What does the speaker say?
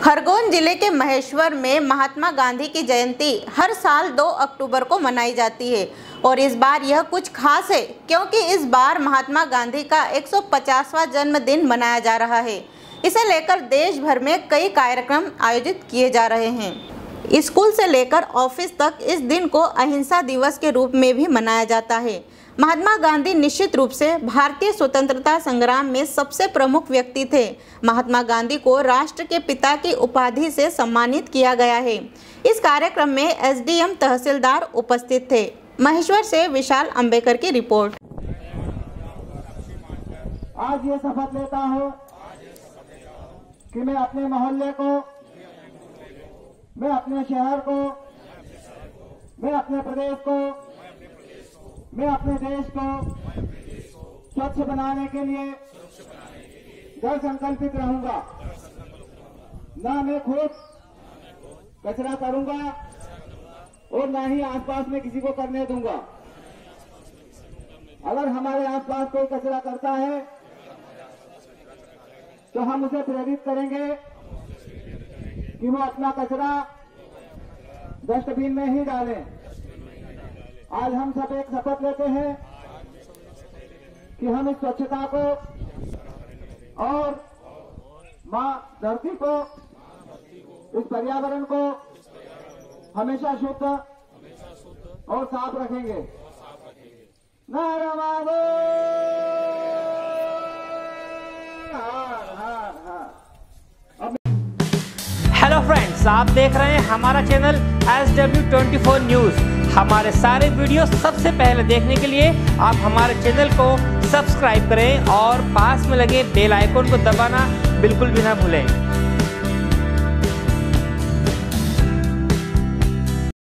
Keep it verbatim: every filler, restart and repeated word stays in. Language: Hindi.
खरगोन जिले के महेश्वर में महात्मा गांधी की जयंती हर साल दो अक्टूबर को मनाई जाती है और इस बार यह कुछ खास है क्योंकि इस बार महात्मा गांधी का एक सौ पचासवां जन्मदिन मनाया जा रहा है। इसे लेकर देश भर में कई कार्यक्रम आयोजित किए जा रहे हैं। स्कूल से लेकर ऑफिस तक इस दिन को अहिंसा दिवस के रूप में भी मनाया जाता है। महात्मा गांधी निश्चित रूप से भारतीय स्वतंत्रता संग्राम में सबसे प्रमुख व्यक्ति थे। महात्मा गांधी को राष्ट्र के पिता की उपाधि से सम्मानित किया गया है। इस कार्यक्रम में एसडीएम तहसीलदार उपस्थित थे। महेश्वर से विशाल अंबेकर की रिपोर्ट। आज ये शपथ लेता हूँ कि मैं अपने मोहल्ले को, मैं अपने शहर को, मैं अपने प्रदेश को, मैं अपने देश को स्वच्छ बनाने के लिए दृढ़ संकल्पित रहूंगा। ना मैं खुद कचरा करूंगा और ना ही आसपास में किसी को करने दूंगा। अगर हमारे आसपास कोई कचरा करता है तो हम उसे प्रेरित करेंगे कि वो अपना कचरा डस्टबिन में ही डालें। आज हम सब एक शपथ लेते हैं कि हम इस स्वच्छता को और मां धरती को, इस पर्यावरण को हमेशा शुद्ध और साफ रखेंगे। नाराबादो हेलो फ्रेंड्स, आप देख रहे हैं हमारा channel S W twenty four news. हमारे सारे वीडियो सबसे पहले देखने के लिए आप हमारे चैनल को सब्सक्राइब करें और पास में लगे बेल आइकन को दबाना बिल्कुल भी ना भूलें।